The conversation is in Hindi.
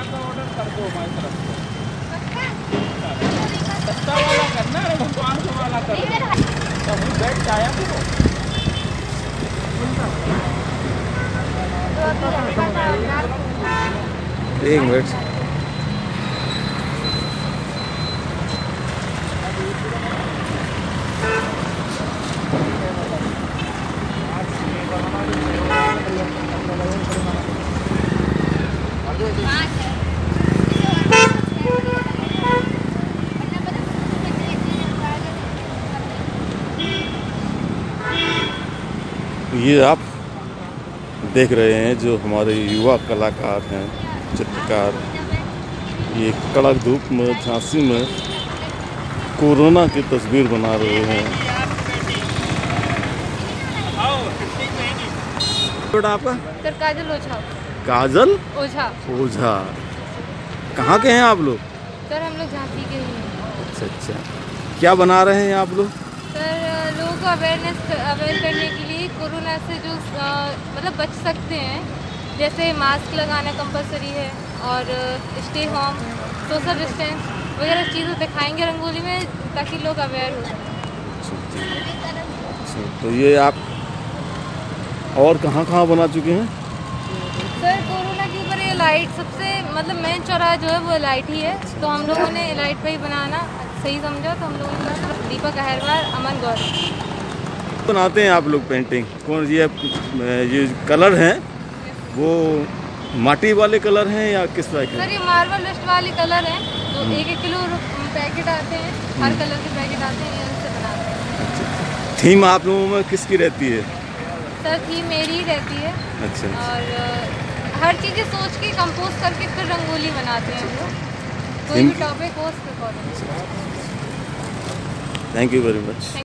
का ऑर्डर कर दो हमारी तरफ से। सस्ता वाला करना है, 500 वाला कर दो। तो हम बैठ जाया करो। एक मिनट। ये आप देख रहे हैं जो हमारे युवा कलाकार हैं, चित्रकार, ये कड़क धूप में झांसी में कोरोना की तस्वीर बना रहे हैं। बेटा आपका? सर काजल ओझा। काजल ओझा। ओझा। कहाँ के हैं आप लोग? सर हम लोग झांसी के ही हैं। अच्छा अच्छा, क्या बना रहे हैं आप लोग? सर लोगों को अवेयर करने के लिए कोरोना से जो मतलब बच सकते हैं, जैसे मास्क लगाना कंपलसरी है और स्टे होम, सोशल डिस्टेंस वगैरह चीज़ें दिखाएंगे रंगोली में ताकि लोग अवेयर हो सकें। तो ये आप और कहाँ कहाँ बना चुके हैं? सर कोरोना के ऊपर ये लाइट सबसे मतलब मेन चौराहा जो है वो लाइट ही है, तो हम लोगों ने लाइट पे ही बनाना सही समझा, तो हम लोगों ने दीपक अहरवाल, अमन गौरव बनाते हैं आप लोग पेंटिंग? कौन ये कलर हैं वो माटी वाले कलर हैं या किस तरह के? सर ये मार्बल डस्ट वाले कलर हैं, जो 1-1 किलो पैकेट आते हैं, हर कलर के पैकेट आते हैं, इनसे बनाते हैं। थीम आप लोगों में किसकी रहती है? सर थीम मेरी ही रहती है। अच्छा। और हर चीज़ें सोच के कंपोज करके फिर रंगोली बनाते हैं हम लोग, कोई भी टॉपिक हो उस पर। Thank you very much.